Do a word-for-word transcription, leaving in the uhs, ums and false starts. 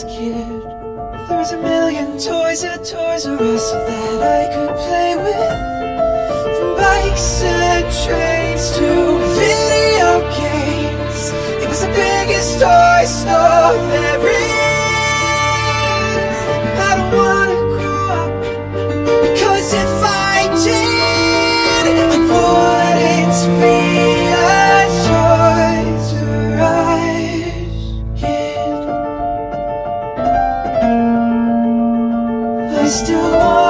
was a kid. There was a million toys at Toys R Us that I could play with. From bikes and trains to video games, it was the biggest toy store there is. I don't wanna grow up, because if I did, I wouldn't be a Toys R Us kid. I still want